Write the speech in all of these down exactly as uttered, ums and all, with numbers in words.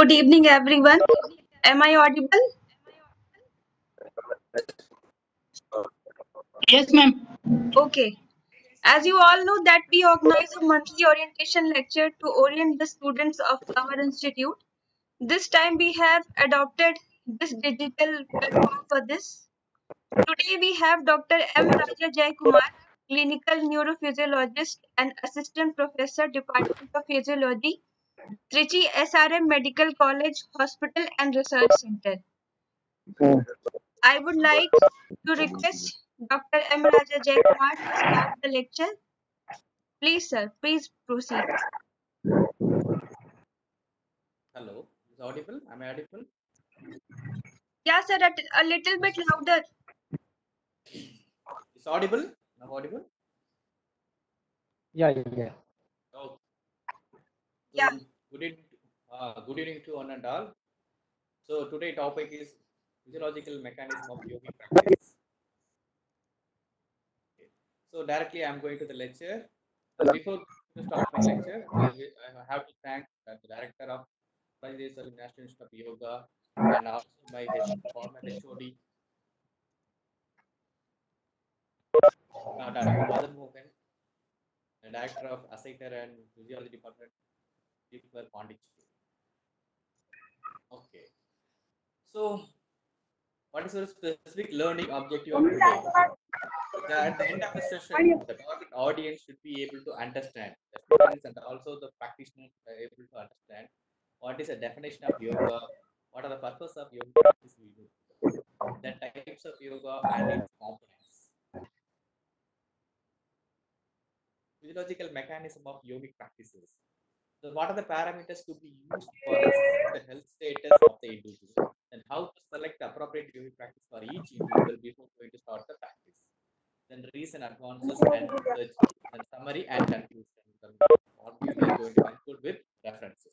Good evening, everyone. Am I audible? Yes, ma'am. Okay. As you all know that we organize a monthly orientation lecture to orient the students of our institute. This time we have adopted this digital platform for this. Today we have Doctor M. Raja Jaikumar, clinical neurophysiologist and assistant professor, Department of Physiology, Trichy S R M Medical College Hospital and Research Center. I would like to request Doctor M. Raja Jaikumar to start the lecture. Please, sir, please proceed. Hello, is audible? Am I audible? Yeah, sir, a, a little bit louder. Is audible? Now audible? Yeah, yeah. Oh, Yeah. so good evening, uh, good evening to one and all. So today topic is physiological mechanism of yogic practice. Okay. So directly I'm going to the lecture. Uh, before to start my lecture, I, will- I have to thank uh, the director of Bangladesh National Institute of Yoga and also my H- former H O D, uh, Doctor Madan Mohan, the director of Assaiter and Physiology Department, Deepak Pondicherry. Okay. So what is your specific learning objective of today? The, at the end of the session, the target audience should be able to understand. The students and also the practitioners are able to understand what is the definition of yoga, what are the purpose of yoga practice we do, the types of yoga and its components, physiological mechanism of yogic practices. So what are the parameters to be used for assessing the health status of the individual, and how to select the appropriate yogic practice for each individual before going to start the practice. Then recent advances and research, and summary and conclusion. Then what we are going to conclude with references.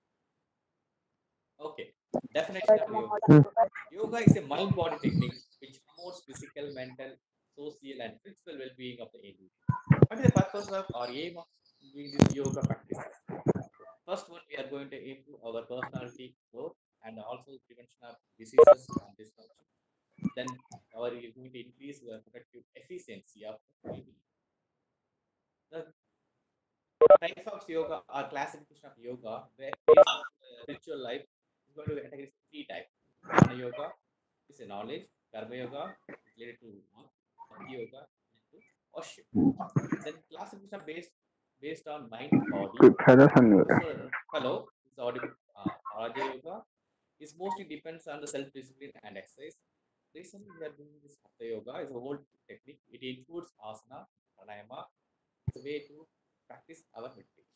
Okay, definition of yoga. Yoga is a mind-body technique which promotes physical, mental, social, and spiritual well-being of the individual. What is the purpose of or aim of doing this yoga practices? First one, we are going to improve our personality growth and also prevention of diseases and dysfunction. Then our is going to increase the productive efficiency of the individual. The types of yoga or classification of yoga where based on the ritual life is going to be categorized in three types. Jnana yoga is a knowledge, karma yoga is related to work, bhakti yoga is related to worship. Then classification based based on mind body. So hello, is audible. Uh, Raja yoga is mostly depends on the self discipline and exercise. Recently, we are doing this hatha yoga. It's a whole technique. It includes asana, pranayama. It's a way to practice our meditation.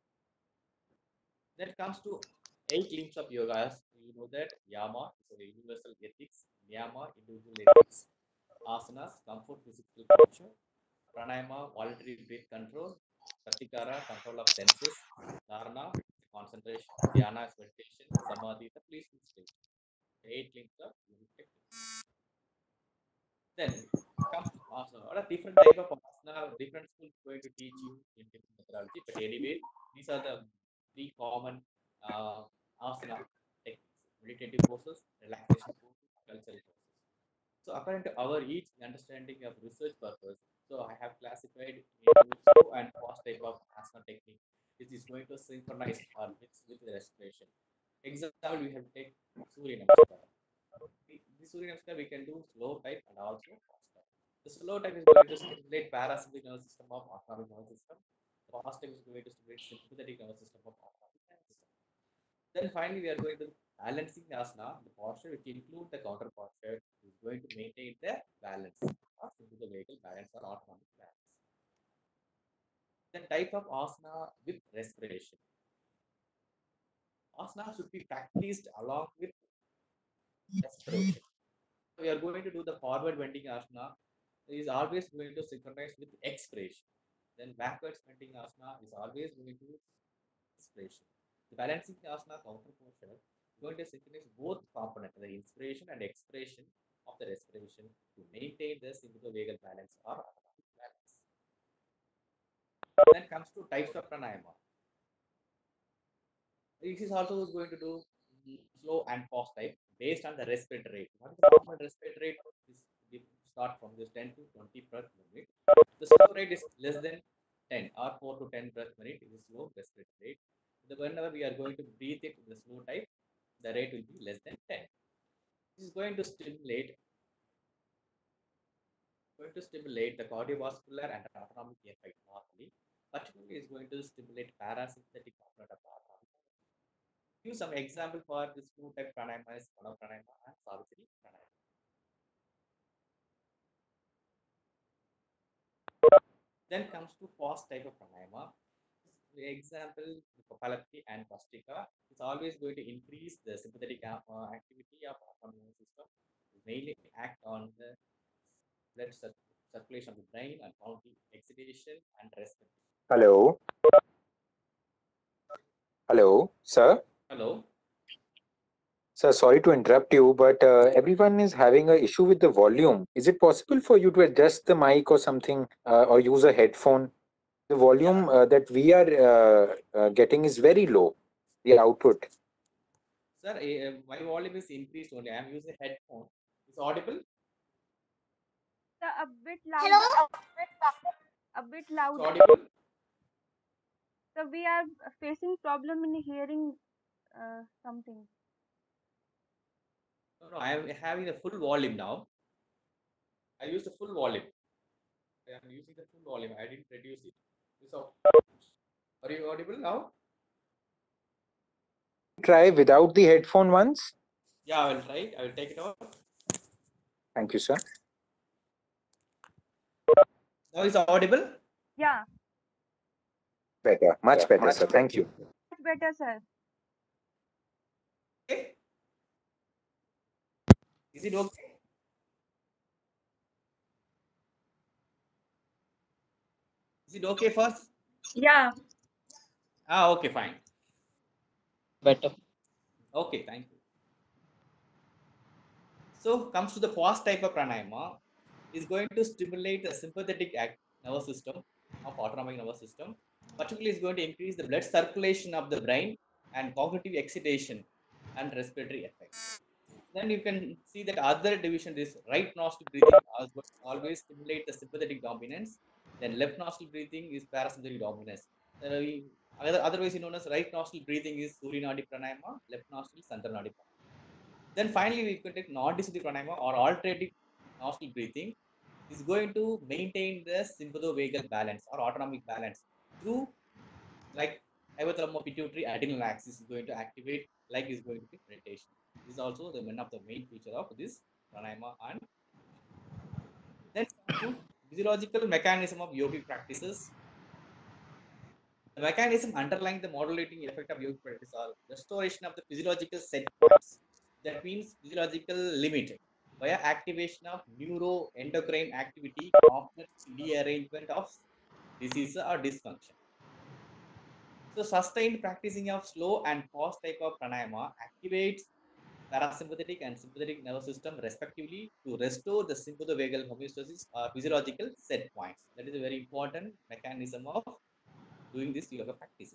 Then comes to eight limbs of yoga. As you know that yama is a universal ethics, niyama individual ethics, asanas comfort physical posture, pranayama voluntary breath control, pratikara control of senses, dharana concentration, dhyana is meditation, samadhi the peaceful state. The eight limbs of yogic techniques. Then comes to asana. What are different type of asana? Different schools going to teach you in different methodology. But anyway, these are the three common uh, asana techniques: meditative poses, relaxation poses, cultural poses. So according to our each understanding of research purpose, so I have classified into slow and fast type of asana technique. This is going to synchronize our breaths with the respiration. Example, we have take Surya Namaskar. The the Surya Namaskar we can do slow type and also fast type. The slow type is going to stimulate parasympathetic nervous system of autonomic nervous system. The fast type is going to stimulate sympathetic nervous system of autonomic nervous system. Then finally, we are going to balancing the asana, the posture which include the counter posture is going to maintain the balance or the vehicle balance or autonomic balance. Then type of asana with respiration. Asana should be practiced along with respiration. We are going to do the forward bending asana is always going to synchronize with expiration. Then backwards bending asana is always going to inspiration. The balancing asana counter posture is going to synchronize both components, the inspiration and expiration of the respiration to maintain the sympathetic balance or autonomic balance. Then comes to types of pranayama. This is also going to do slow and fast type based on the respiratory rate. What is the normal respiratory rate? Is we start from this ten to twenty per minute. The slow rate is less than ten or four to ten per minute is a slow respiratory rate. The whenever we are going to breathe it in the slow type, the rate will be less than ten. This is going to stimulate going to stimulate the cardiovascular and autonomic effect normally. Particularly is going to stimulate parasympathetic component of the autonomic. Give some example for this two type pranayama is Pranav pranayama and Savitri pranayama. Then comes to fast type of pranayama. The example, the Kapalabhati and Vastika is always going to increase the sympathetic uh, activity of autonomic system. Mainly act on the blood circulation of the brain and counting excitation and respiration. Hello. Hello, sir. Hello. Sir, sorry to interrupt you, but uh, everyone is having a issue with the volume. Is it possible for you to adjust the mic or something, uh, or use a headphone? The volume uh, that we are uh, uh, getting is very low. The output. Sir, uh, my volume is increased only. I am using headphone. Is audible? Sir, a bit louder. A bit It's louder. audible? So we are facing problem in hearing uh, something. No, no, I am having the full volume now. I use the full volume. I am using the full volume. I didn't reduce it. So, are you audible now? Try without the headphone once. Yeah, I will try. I will take it out. Thank you, sir. Now is audible? Yeah. Better, much Yeah, better, much sir. Thank you. Much better, sir. Okay. Is it okay? Is it okay first? Yeah. Ah, okay, fine. Better. Okay, thank you. So comes to the fast type of pranayama is going to stimulate the sympathetic act nervous system of autonomic nervous system. Particularly is going to increase the blood circulation of the brain and cognitive excitation and respiratory effects. Then you can see that other division is right nostril breathing always stimulate the sympathetic dominance. Then left nostril breathing is parasympathetic dominance. Uh, we, otherwise known as right nostril breathing is Surya Nadi Pranayama, left nostril Sandra Nadi Pranayama. Then finally we can take non-disciplinary pranayama or alternative nostril breathing is going to maintain the sympathovagal balance or autonomic balance through like hypothalamo pituitary adrenal axis is going to activate like is going to be meditation. This is also the one of the main feature of this pranayama. And then to physiological mechanism of yogic practices. The mechanism underlying the modulating effect of yogic practice are restoration of the physiological set points. That means physiological limit via activation of neuroendocrine activity, often rearrangement of disease or dysfunction. So sustained practicing of slow and fast type of pranayama activates parasympathetic and sympathetic nervous system respectively to restore the sympathovagal homeostasis or physiological set points. That is a very important mechanism of doing this yoga practices.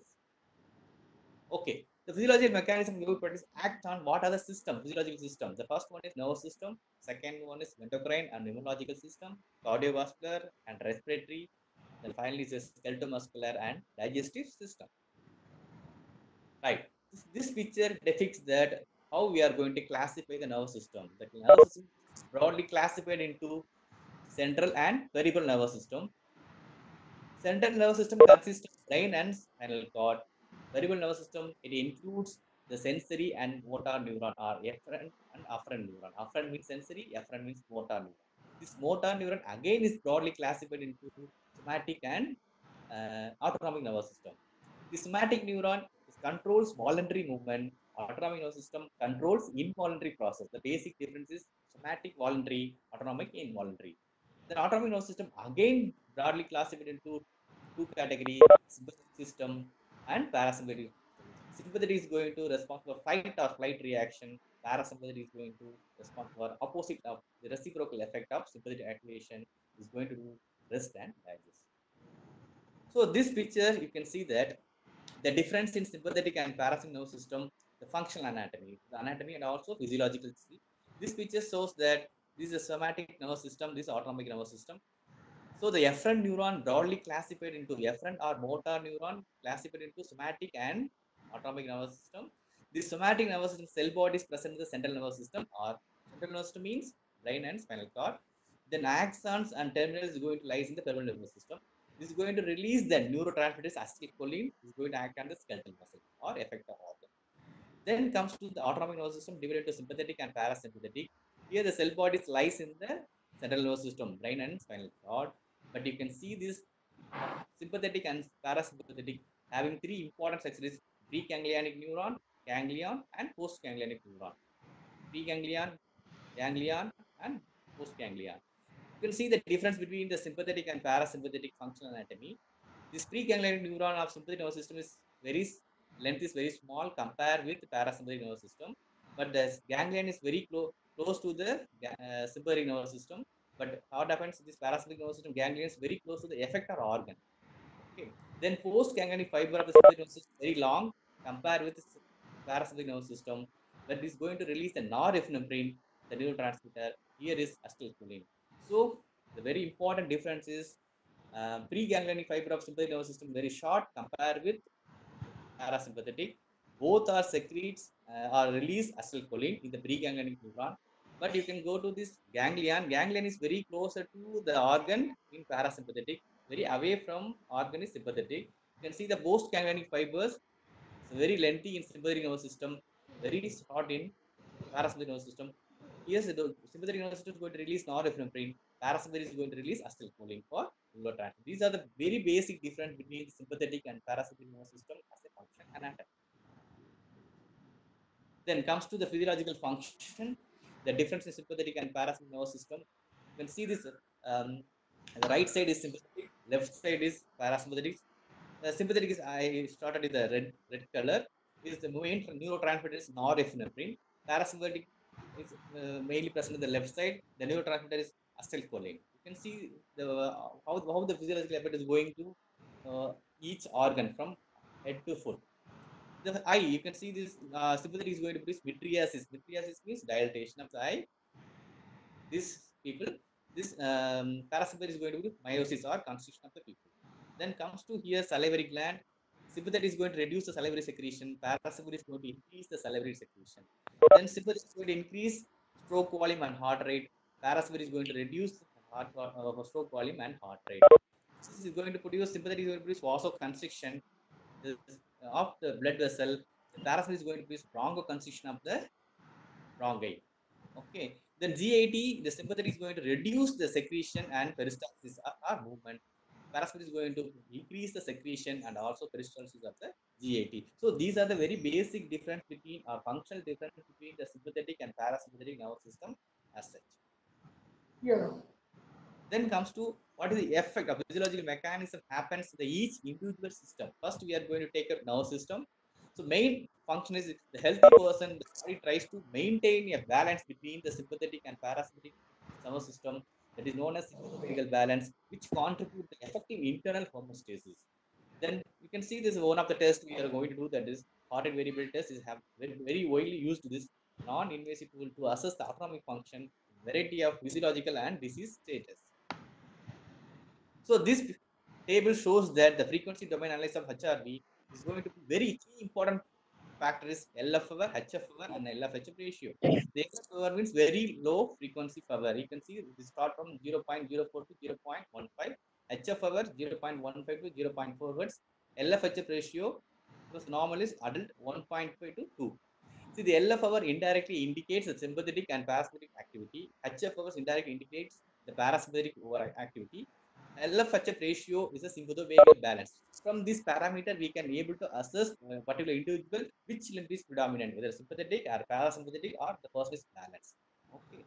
Okay, the physiological mechanism of yoga practice act on what are the system, physiological system. The first one is nervous system, second one is endocrine and immunological system, cardiovascular and respiratory, then finally is the skeletal muscular and digestive system. Right. This, this picture depicts that how we are going to classify the nervous system. The nervous system is broadly classified into central and peripheral nervous system. Central nervous system consists of brain and spinal cord. Peripheral nervous system, it includes the sensory and motor neuron or efferent and afferent neuron. Afferent means sensory, efferent means motor neuron. This motor neuron again is broadly classified into somatic and uh, autonomic nervous system. The somatic neuron controls voluntary movement. Autonomic nervous system controls involuntary process. The basic difference is somatic voluntary, autonomic involuntary. The autonomic nervous system again broadly classified into two categories: sympathetic system and parasympathetic system. Sympathetic is going to respond for fight or flight reaction. Parasympathetic is going to respond for opposite of the reciprocal effect of sympathetic activation is going to do rest and digest. So this picture you can see that the difference in sympathetic and parasympathetic nervous system the functional anatomy, the anatomy and also physiological. This picture shows that this is a somatic nervous system, this is autonomic nervous system. So the efferent neuron broadly classified into efferent or motor neuron classified into somatic and autonomic nervous system. The somatic nervous system cell body is present in the central nervous system, or central nervous system means brain and spinal cord. Then axons and terminals is going to lies in the peripheral nervous system. This is going to release the neurotransmitters acetylcholine. This is going to act on the skeletal muscle or effector organ. Then comes to the autonomic nervous system divided into sympathetic and parasympathetic. Here the cell body lies in the central nervous system, brain and spinal cord. But you can see this sympathetic and parasympathetic having three important sections: preganglionic neuron, ganglion, and postganglionic neuron. Preganglion, ganglion, and postganglion. You can see the difference between the sympathetic and parasympathetic functional anatomy. This preganglionic neuron of sympathetic nervous system is very length is very small compared with the parasympathetic nervous system, but the ganglion is very close close to the uh, sympathetic nervous system. But what happens? This parasympathetic nervous system ganglion is very close to the effector organ. Okay. Then post ganglionic fiber of the sympathetic nervous system is very long compared with the parasympathetic nervous system, that is going to release the norepinephrine, the neurotransmitter. Here is acetylcholine. So the very important difference is uh, preganglionic fiber of sympathetic nervous system very short compared with parasympathetic. Both are secretes uh, or release acetylcholine in the preganglionic neuron. But you can go to this ganglion. Ganglion is very closer to the organ in parasympathetic, very away from organ is sympathetic. You can see the post ganglionic fibers. It's very lengthy in sympathetic nervous system, very short in parasympathetic nervous system. Yes, the sympathetic nervous system is going to release norepinephrine. Parasympathetic is going to release acetylcholine for neurotransmitter. These are the very basic difference between sympathetic and parasympathetic nervous system as a function anatomy. Then comes to the physiological function, the difference in sympathetic and parasympathetic nervous system. You can see this. Um, the right side is sympathetic, left side is parasympathetic. The sympathetic is I started with the red red color. Is the main neurotransmitter is norepinephrine. Parasympathetic is uh, mainly present in the left side. The neurotransmitter is acetylcholine. You can see the uh, how, how the physiological effect is going to uh, each organ from head to foot. The eye, you can see this uh, sympathetic is going to produce mydriasis. Mydriasis means dilatation of the eye. This people, this um, parasympathetic is going to produce meiosis or constriction of the pupil. Then comes to here salivary gland. Sympathetic is going to reduce the salivary secretion. Parasympathetic is going to increase the salivary secretion. Then sympathetic is going to increase stroke volume and heart rate. Parasympathetic is going to reduce heart uh, stroke volume and heart rate. This is going to produce sympathetic is going to produce vasoconstriction of the blood vessel. The parasympathetic is going to produce bronchoconstriction of the bronchi. Okay. Then G A T, the sympathetic is going to reduce the secretion and peristalsis or, or movement. Parasympathetic is going to increase the secretion and also peristalsis of the G A T. So these are the very basic difference between or functional difference between the sympathetic and parasympathetic nervous system as such. Yeah. Then comes to what is the effect of physiological mechanism happens in the each individual system. First, we are going to take a nervous system. So main function is the healthy person, the body tries to maintain a balance between the sympathetic and parasympathetic nervous system, that is known as sympathetical balance, which contribute to effective internal homeostasis. Then you can see this is one of the tests we are going to do, that is heart rate variability test is have very, very widely used this non-invasive tool to assess the autonomic function, variety of physiological and disease status. So this table shows that the frequency domain analysis of H R V is going to be very key important factor is L F hour, H F hour, and L F H F ratio. The L F hour means very low frequency power. You can see this start from zero point zero four to zero point one five. H F hour zero point one five to zero point four hertz. L F H F ratio was normal is adult one point five to two. See, the L F hour indirectly indicates the sympathetic and parasympathetic activity. H F hours indirectly indicates the parasympathetic activity. L F H F ratio is a sympathovagal balance. From this parameter, we can able to assess a particular individual which limb is predominant, whether sympathetic or parasympathetic or the person is balanced. Okay.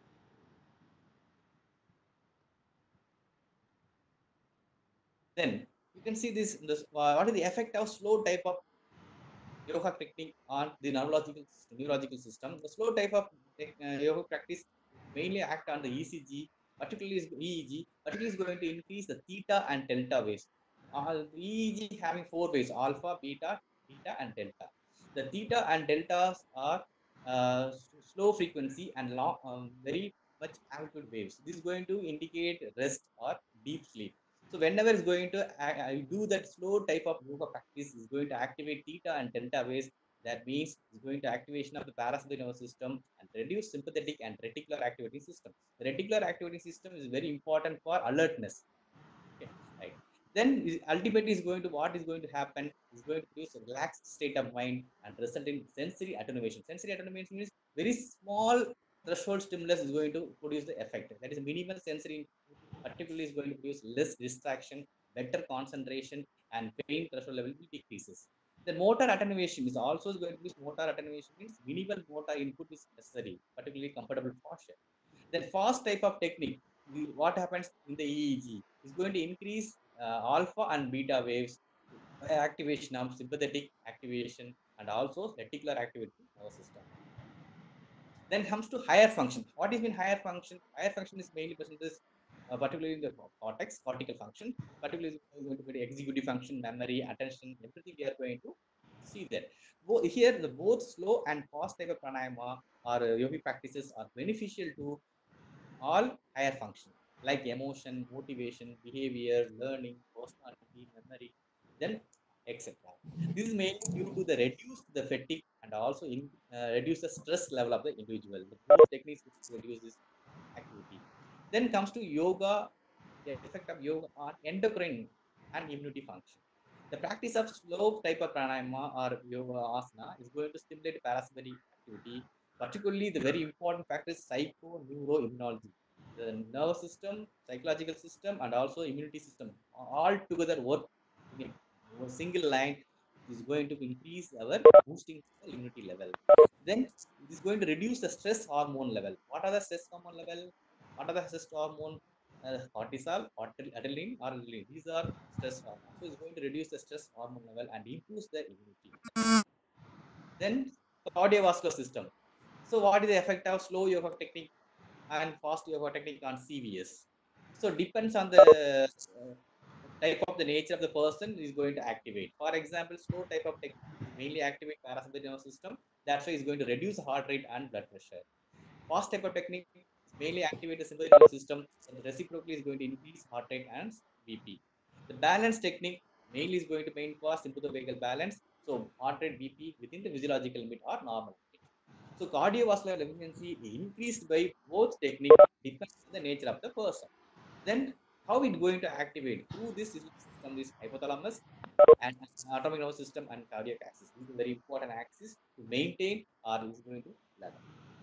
Then you can see this. this uh, what is the effect of slow type of yoga technique on the neurological neurological system? The slow type of uh, yoga practice mainly act on the E C G, particularly is E E G, particularly is going to increase the theta and delta waves. Uh, E E G having four waves: alpha, beta, theta, and delta. The theta and deltas are uh, slow frequency and long, um, very much amplitude waves. This is going to indicate rest or deep sleep. So whenever it's going to uh, do that slow type of yoga practice, is going to activate theta and delta waves. That means it's going to activation of the parasympathetic nervous system and reduce sympathetic and reticular activating system. The reticular activating system is very important for alertness. Okay, right. Then ultimately is going to what is going to happen is going to produce a relaxed state of mind and result in sensory attenuation. Sensory attenuation means very small threshold stimulus is going to produce the effect. That is minimal sensory input, particularly is going to produce less distraction, better concentration, and pain threshold level will decreases. The motor attenuation is also going to produce motor attenuation means minimal motor input is necessary, particularly comfortable posture. Then fast type of technique, what happens in the E E G is going to increase uh, alpha and beta waves by activation of sympathetic activation and also reticular activity nervous system. Then comes to higher function. What is mean higher function? Higher function is mainly present this, uh, particularly in the cortex, cortical function, particularly going to be executive function, memory, attention, everything we are going to see there. Bo- here, the both slow and fast type of pranayama or uh, yogic practices are beneficial to all higher function like emotion, motivation, behavior, learning, personality, memory, then et cetera. This is mainly due to the reduce the fatigue and also in, uh, reduce the stress level of the individual. The both techniques reduce this activity. Then comes to yoga, the effect of yoga on endocrine and immunity function. The practice of slow type of pranayama or yoga asana is going to stimulate parasympathetic activity. Particularly, the very important factor is psychoneuroimmunology. The nervous system, psychological system, and also immunity system all together work in a, a single line. Is going to increase our boosting the immunity level. Then it is going to reduce the stress hormone level. What are the stress hormone level? What are the stress hormone? Uh, cortisol, adrenaline, or adrenaline. These are stress hormones. So it's going to reduce the stress hormone level and improves the immunity. Then cardiovascular system. So what is the effect of slow yoga technique and fast yoga technique on C V S? So depends on the uh, type of the nature of the person is going to activate. For example, slow type of technique is mainly activate parasympathetic nervous system. That's why it's going to reduce heart rate and blood pressure. Fast type of technique is mainly activate the sympathetic nervous system, and reciprocally is going to increase heart rate and B P. The balance technique mainly is going to main for sympathetic balance, so heart rate, B P within the physiological limit or normal limit. So cardiovascular efficiency increased by both technique depends on the nature of the person. Then how it going to activate through this system, this hypothalamus and autonomic nervous system and cardiac axis. This is a very important axis to maintain or is going to level.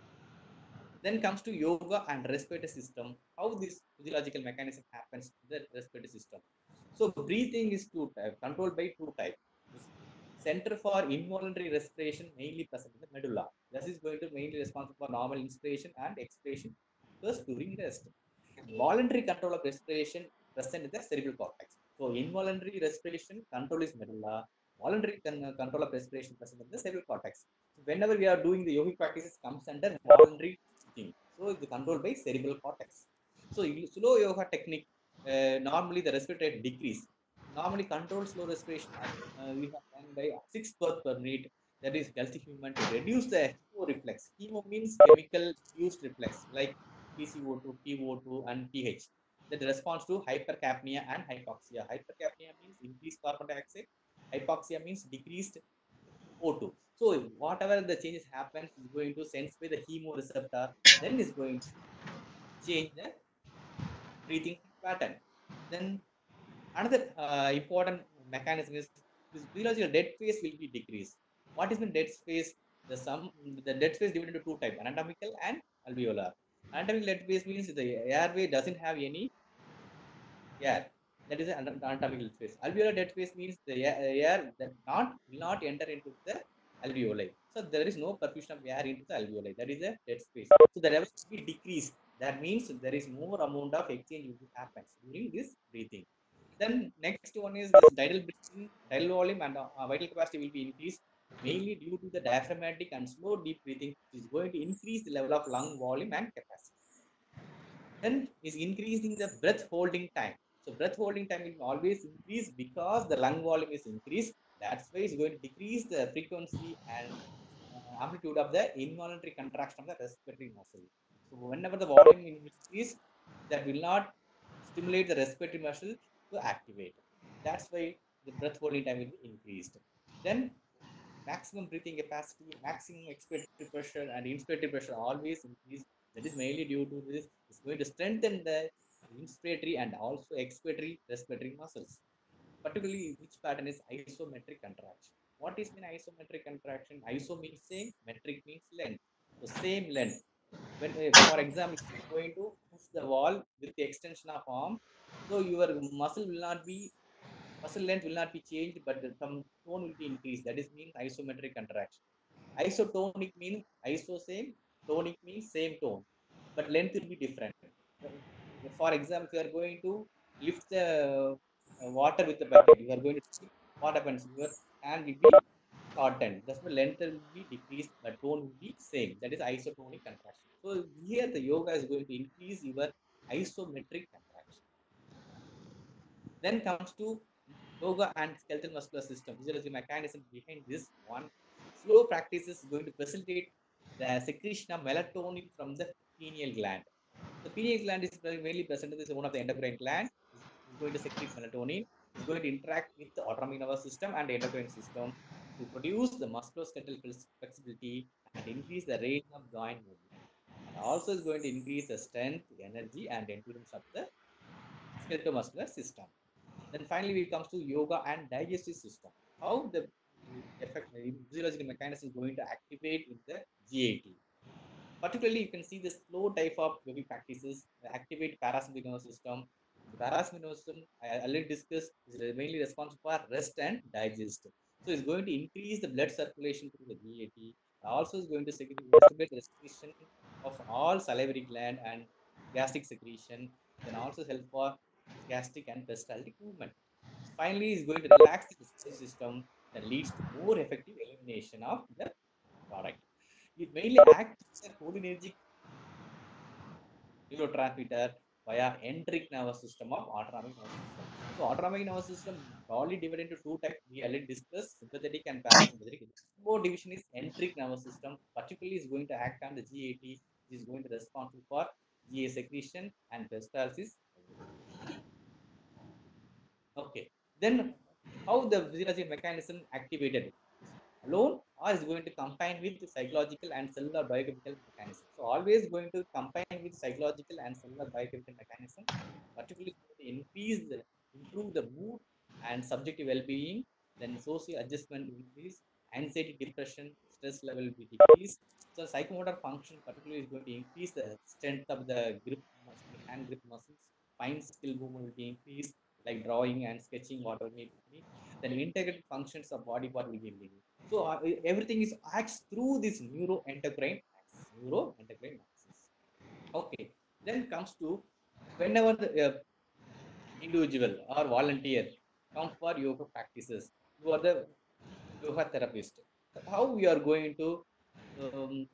Then comes to yoga and respiratory system, how this physiological mechanism happens to the respiratory system. So breathing is two type, controlled by two type. This center for involuntary respiration mainly present in the medulla. This is going to mainly responsible for normal inspiration and expiration first during rest. Voluntary control of respiration present in the cerebral cortex. So involuntary respiration control is medulla. Voluntary con- control of respiration present in the cerebral cortex. So whenever we are doing the yogic practices comes under voluntary breathing. So it's controlled by cerebral cortex. So in slow yoga technique, uh, normally the respiratory rate decrease. Normally controlled slow respiration uh, we have done by six birth per minute. That is healthy human to reduce the hemo reflex. Hemo means chemical induced reflex like P C O two, P O two, and pH. That responds to hypercapnia and hypoxia. Hypercapnia means increased carbon dioxide. Hypoxia means decreased O two. So whatever the changes happens is going to sense by the chemoreceptor, then is going to change the breathing pattern. Then another uh, important mechanism is this biological dead space will be decreased. What is the dead space? The sum the dead space divided into two types, anatomical and alveolar. Anatomical dead space means the airway doesn't have any air. That is an anatomical space. Alveolar dead space means the air that not will not enter into the alveoli. So there is no perfusion of air into the alveoli. That is a dead space. So the level will be decreased. That means there is more amount of exchange will happens during this breathing. Then next one is this tidal breathing, tidal volume and uh, vital capacity will be increased mainly due to the diaphragmatic and slow deep breathing, which is going to increase the level of lung volume and capacity. Then is increasing the breath holding time. So breath holding time will always increase because the lung volume is increased. That's why it's going to decrease the frequency and uh, amplitude of the involuntary contraction of the respiratory muscle. So whenever the volume increases, that will not stimulate the respiratory muscle to activate. That's why the breath holding time will be increased. Then maximum breathing capacity, maximum expiratory pressure, and inspiratory pressure always increase. That is mainly due to this. It's going to strengthen the inspiratory and also expiratory respiratory muscles. Particularly, which pattern is isometric contraction. What is mean isometric contraction? Iso means same, metric means length. So same length. When, uh, for example, if you're going to push the wall with the extension of arm, so your muscle will not be muscle length will not be changed, but some tone will be increased. That is means isometric contraction. Isotonic means iso same, tonic means same tone, but length will be different. For example, if you are going to lift the uh, water with the bucket, you are going to see what happens. Your hand will be shortened. That's why length will be decreased, but tone will be same. That is isotonic contraction. So here the yoga is going to increase your isometric contraction. Then comes to yoga and skeletal muscular system. Physiology mechanism behind this one. Slow practice is going to facilitate the secretion of melatonin from the pineal gland. The pineal gland is mainly present. This is one of the endocrine gland. It's going to secrete melatonin. It's going to interact with the autonomic nervous system and the endocrine system to produce the musculoskeletal flexibility and increase the range of joint movement. And also is going to increase the strength, energy, and endurance of the skeletal muscular system. Then finally, we comes to yoga and digestive system. How the effect physiological mechanism is going to activate in the G A T. Particularly, you can see the slow type of yogic practices activate parasympathetic nervous system. The parasympathetic nervous system, I already discussed, is mainly responsible for rest and digest. So it's going to increase the blood circulation through the G A T. Also, is going to stimulate the secretion of all salivary gland and gastric secretion. Then also help for gastric and peristaltic movement. Finally, is going to relax the digestive system that leads to more effective elimination of the product. It mainly acts as a cholinergic neurotransmitter via enteric nervous system of autonomic nervous system. So autonomic nervous system broadly divided into two types. We already discussed sympathetic and parasympathetic. More division is enteric nervous system, particularly is going to act on the G A T, which is going to responsible for G A secretion and peristalsis. Okay. Then how the physiological mechanism activated alone or is going to combine with psychological and cellular biochemical mechanism. So always going to combine with psychological and cellular biochemical mechanism, particularly going to increase the improve the mood and subjective well-being, then social adjustment will increase, anxiety, depression, stress level will be decreased. So psychomotor function particularly is going to increase the strength of the grip muscle, hand grip muscles, fine skill movement will be increased, like drawing and sketching, whatever may be. Then integrated functions of body part will be increased. So uh, everything is acts through this neuroendocrine axis. Neuroendocrine axis. Okay. Then comes to whenever the uh, individual or volunteer come for yoga practices, you are the yoga therapist. How we are going to um,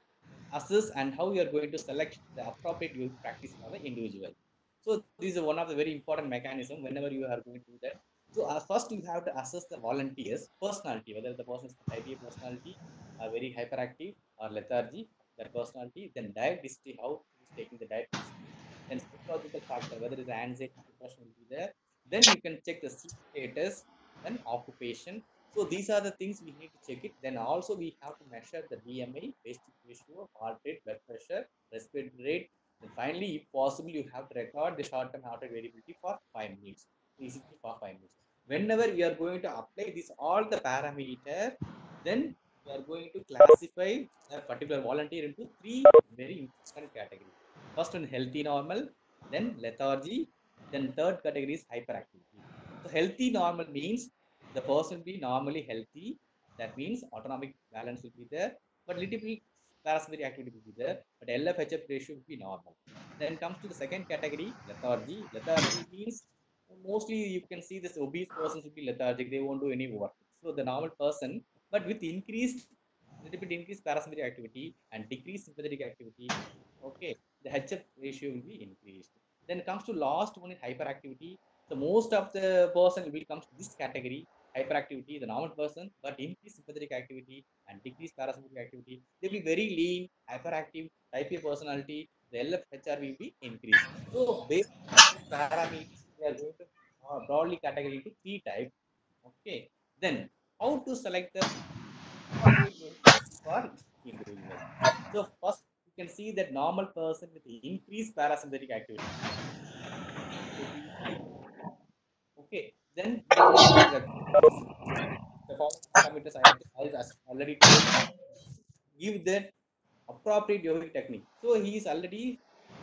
assess and how you are going to select the appropriate yoga practice for the individual. So this is one of the very important mechanism whenever you are going to do that. So uh, first you have to assess the volunteers personality, whether the person is type A personality, uh, very hyperactive or lethargy, their personality, then diet history, how he is taking the diet history, then psychological factor, whether it's anxiety, depression will be there. Then you can check the sleep status, then occupation. So these are the things we need to check it. Then also we have to measure the B M I, wasting ratio, heart rate, blood pressure, respiratory rate. Then finally, if possible, you have to record the short-term heart rate variability for five minutes, E C G for five minutes. Whenever you are going to apply this all the parameter, then you are going to classify a particular volunteer into three very important categories. First one, healthy normal, then lethargy, then third category is hyperactivity. So healthy normal means the person be normally healthy. That means autonomic balance will be there, but little bit parasympathetic activity will be there, but L F H F ratio will be normal. Then comes to the second category, lethargy. Lethargy means mostly you can see this obese persons will be lethargic, they won't do any work. So the normal person, but with increased little bit increased parasympathetic activity and decreased sympathetic activity, okay, the H F ratio will be increased. Then comes to last one is hyperactivity. So most of the person will come to this category. hyperactivity, the normal person, but increase sympathetic activity and decrease parasympathetic activity. They'll be very lean, hyperactive, type A personality. The L F H R will be increased. So based on these parameters, we are going to uh, broadly category into three types. Okay. Then how to select the appropriate medication for individual. So first you can see that normal person with increased parasympathetic activity. Okay, then we have to recognize the following parameters I, I have already told. Give that appropriate yogic technique. So he is already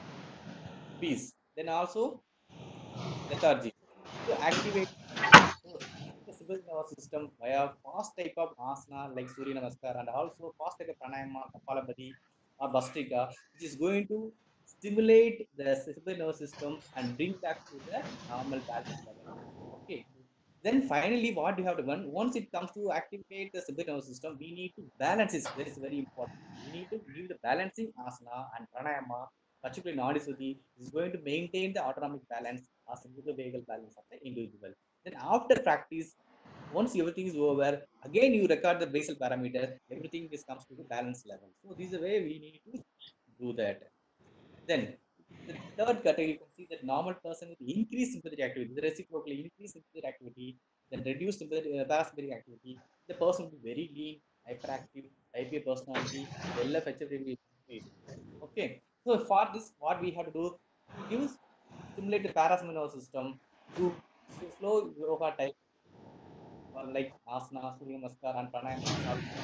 peace. Then also lethargy. So activate so the sympathetic nervous system via fast type of asana like Surya Namaskar and also fast type of pranayama, Kapalabhati or Bhastrika, which is going to stimulate the sympathetic nervous system and bring back to the normal balance level. Okay. Then finally, what we have to learn once it comes to activate the sympathetic nervous system, we need to balance it. That is very important. We need to give the balancing asana and pranayama, particularly Nadisuddhi, is going to maintain the autonomic balance or sympathetic balance of the individual. Then after practice, once everything is over, again you record the basal parameters, everything is comes to the balance level. So this is the way we need to do that. Then the third category, you can see that normal person with increased sympathetic activity, the reciprocally increased sympathetic activity, then reduced sympathetic, uh, parasympathetic activity, the person will be very lean, hyperactive, type A personality, the L F H F will be increased. Okay, so for this, what we have to do, to give stimulate the parasympathetic nervous system through slow yoga type uh, like asana, Surya Namaskar, and pranayama is also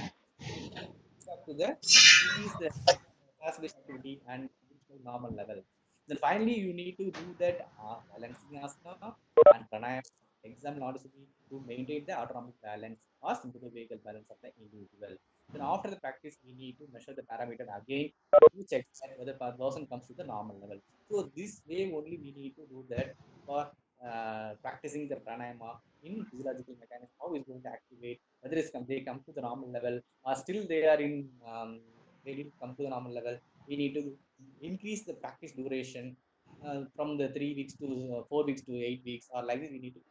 up to the increase the parasympathetic activity and reach to normal level. Then finally, you need to do that uh, balancing asana and pranayama exam logicity to maintain the autonomic balance or sympathetic balance of the individual. Then after the practice, we need to measure the parameter again to check that whether the person comes to the normal level. So this way only we need to do that for uh, practicing the pranayama in physiological mechanism, how is going to activate, whether it's come, they come to the normal level or still they are in, um, they didn't come to the normal level. We need to increase the practice duration uh, from the three weeks to uh, four weeks to eight weeks, or like this we need to.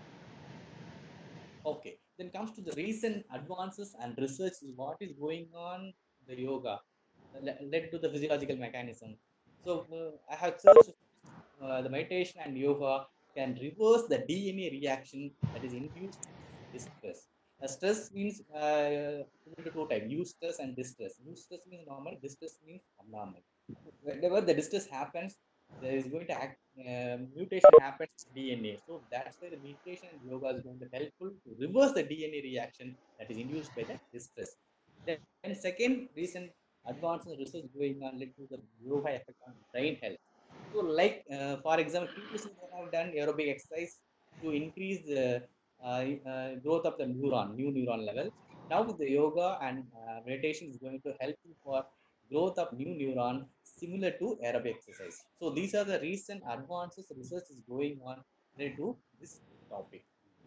Okay, then comes to the recent advances and research is what is going on the yoga led to the physiological mechanism. So uh, I have searched uh, the meditation and yoga can reverse the D N A reaction that is induced by distress. Uh, stress means uh, two types: eustress and distress. Eustress means normal, distress means abnormal. Whenever the distress happens, there is going to act uh, mutation happens in D N A. So that's why the meditation and yoga is going to helpful to reverse the D N A reaction that is induced by the distress. Then second recent advanced research going on led to the yoga effect on brain health. So, like uh, for example, previously they have done aerobic exercise to increase the uh, uh, growth of the neuron, new neuron levels. Now, with the yoga and uh, meditation is going to help you for growth of new neuron similar to aerobic exercise. So, these are the recent advances research is going on related to this topic.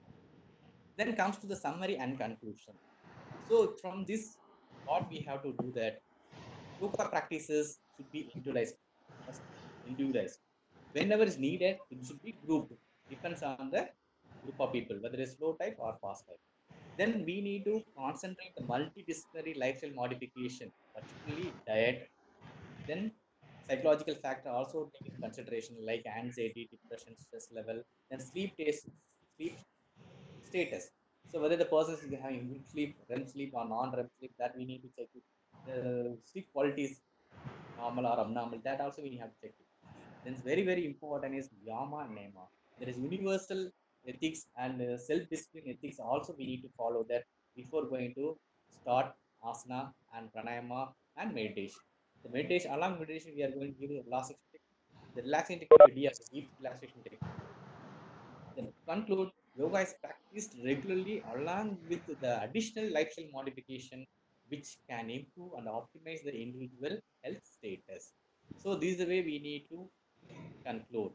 Then comes to the summary and conclusion. So, from this, what we have to do that yoga practices should be individualized. First, individualized. Whenever is needed, it should be grouped. Depends on the group of people, whether it's slow type or fast type. Then we need to concentrate the multidisciplinary lifestyle modification, particularly diet. Then psychological factor also take into consideration like anxiety, depression, stress level. Then sleep taste, sleep status. So whether the person is having good sleep, REM sleep or non-REM sleep, that we need to check it. The sleep quality is normal or abnormal, that also we have to check it. Then very, very important is Yama Nema. There is universal ethics and uh, self-discipline ethics also we need to follow that before going to start asana and pranayama and meditation. The meditation, along with meditation, we are going to give a relaxation technique. The relaxation technique, deep, deep relaxation technique. Then to conclude, yoga is practiced regularly along with the additional lifestyle modification which can improve and optimize the individual health status. So this is the way we need to conclude.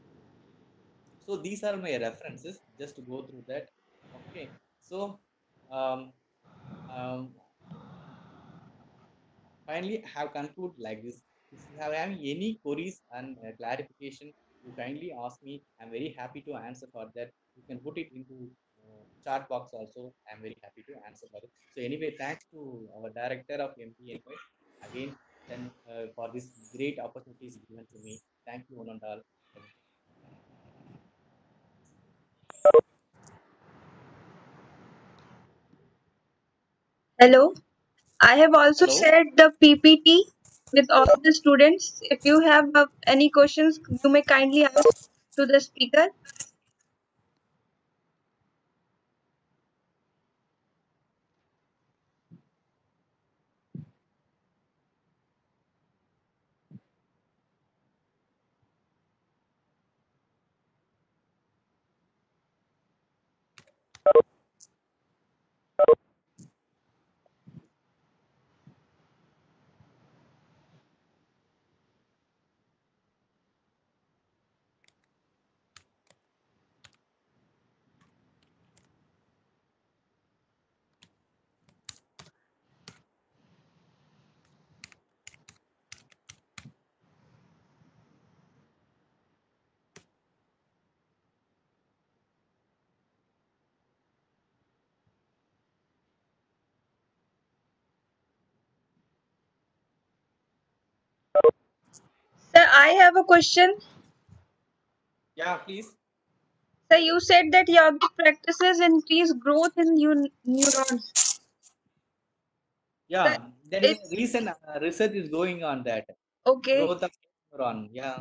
So these are my references just to go through that. Okay. So um, um, finally have concluded like this. If you have any queries and uh, clarification, you kindly ask me. I'm very happy to answer for that. You can put it into uh, chat box also. I'm very happy to answer for it. So anyway, thanks to our director of M P N Y again then uh, for this great opportunities given to me. Thank you, one and all. Hello. I have also Hello. shared the P P T with all the students. If you have uh, any questions, you may kindly ask to the speaker. Sir, I have a question. Yeah, please. Sir, you said that yogic practices increase growth in neu- neurons. Sir, Yeah, there is it's a recent uh, research is going on that okay. growth of neuron. Yeah,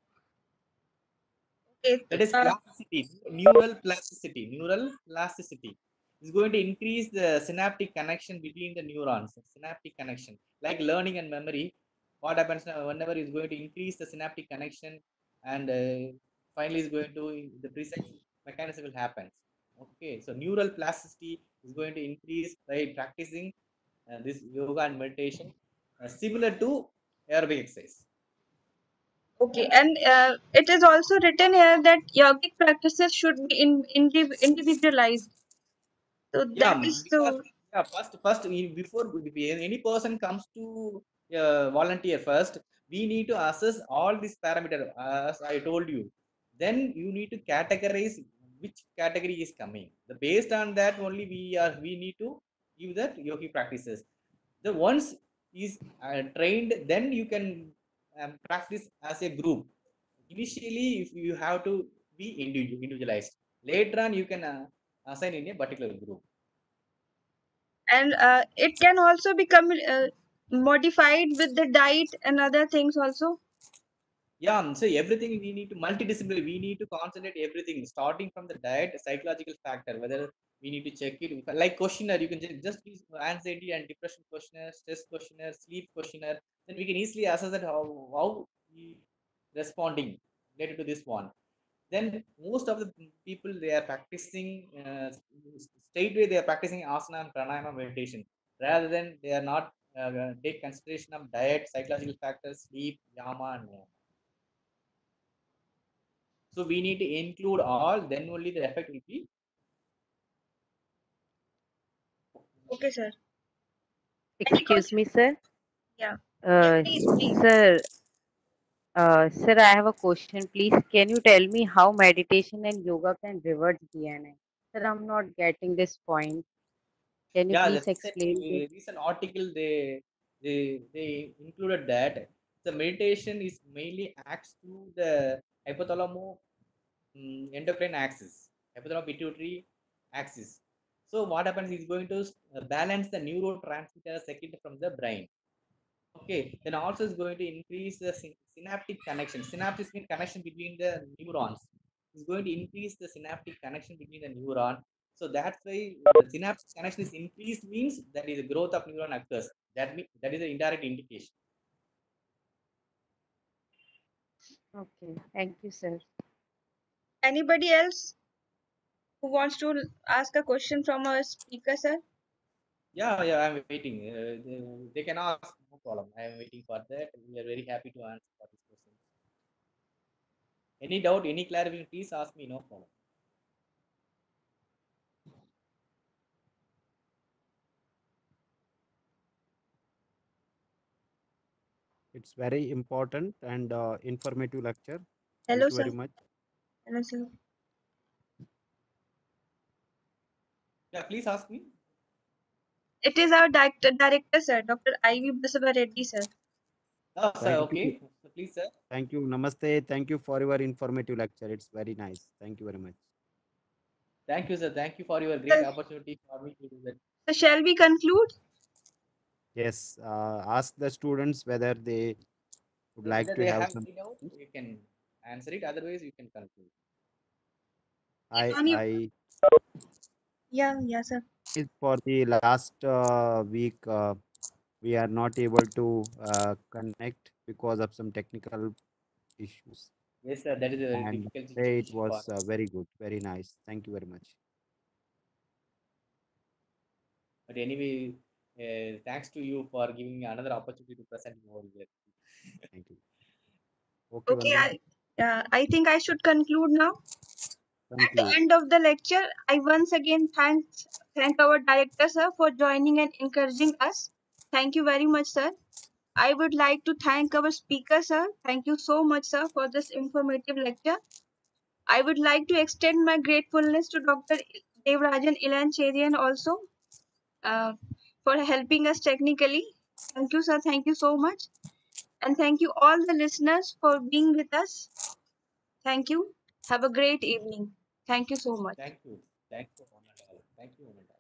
Okay. that is Uh, plasticity, neural plasticity. Neural plasticity is going to increase the synaptic connection between the neurons. Synaptic connection, like learning and memory. What happens now, whenever is going to increase the synaptic connection, and uh, finally is going to the precise mechanism will happen. Okay, so neural plasticity is going to increase by practicing uh, this yoga and meditation, uh, similar to aerobic exercise. okay. And uh, it is also written here that yogic practices should be in, indiv- individualized. So Yeah, that m- is because so. yeah, first, first i- before b- any person comes to uh, volunteer, first we need to assess all these parameters as I told you. Then you need to categorize which category is coming. The based on that only we are we need to give that yogi practices. The once is uh, trained, then you can um, practice as a group. Initially, if you have to be individual, individualized. Later on, you can uh, assign in a particular group. And uh, it can also become uh, modified with the diet and other things also. Yeah, um, so everything we need to multidisciplinary. We need to concentrate everything, starting from the diet, psychological factor, whether we need to check it. Like questionnaire, you can ju- just use anxiety and depression questionnaire, stress questionnaire, sleep questionnaire. Then we can easily assess that how how we responding related to this one. Then most of the people they are practicing uh, straightway they are practicing asana and pranayama meditation rather than they are not uh, take consideration of diet, psychological factors, sleep, yama and niyama. So we need to include all, then only the effect will be. Okay, sir. Any Excuse question? me, sir. Yeah. Yeah, Uh, please, please. sir, uh, sir, I have a question. Please, can you tell me how meditation and yoga can reverse D N A? Sir, I'm not getting this point. Can you Yeah, the please recent, explain this? uh, recent article they they they included that the meditation is mainly acts through the hypothalamo mm, endocrine axis, hypothalamo pituitary axis. So what happens is going to uh, balance the neurotransmitter secreted from the brain. Okay, then also is going to increase the syn- synaptic connection. Synaptic means connection between the neurons. Is going to increase the synaptic connection between the neuron. So that's why the synaptic connection is increased means that is the growth of neuron occurs. That means that is an indirect indication. Okay, thank you, sir. Anybody else who wants to ask a question from our speaker, sir? Yeah, yeah, I'm waiting. Uh, they, they can ask, no problem. I am waiting for that. We are very happy to answer for this question. Any doubt, any clarification, please ask me, no problem. It's very important and uh, informative lecture. Thank Hello, you sir. very much. Hello, sir. Yeah, please ask me. It is our director, director sir, Doctor I V Basava Reddy sir. Oh, sir, Thank you. okay. So please, sir. Thank you. Namaste. Thank you for your informative lecture. It's very nice. Thank you very much. Thank you, sir. Thank you for your great So, opportunity for me to do that. so shall we conclude? Yes. Uh, ask the students whether they would like Whether to they have have some. any doubt, you can answer it. Otherwise, you can conclude. I On you. I Yeah, yeah, sir. is for the last uh, week uh, we are not able to uh, connect because of some technical issues. Yes, sir. That is a very And difficult today it situation for was uh, us. very good, very nice. Thank you very much. But anyway, uh, thanks to you for giving me another opportunity to present more here. Thank you. Okay, Okay, Vandana, I, uh, I think I should conclude now. At the conclude. end of the lecture, I once again thanks thank our director sir for joining and encouraging us. Thank you very much, sir. I would like to thank our speaker, sir. Thank you so much, sir, for this informative lecture. I would like to extend my gratefulness to Doctor Devrajan Ilancherian also uh, for helping us technically. Thank you, sir. Thank you so much. And thank you all the listeners for being with us. Thank you. Have a great evening. Thank you so much. Thank you. Thank you, one and all. Thank you, one and all.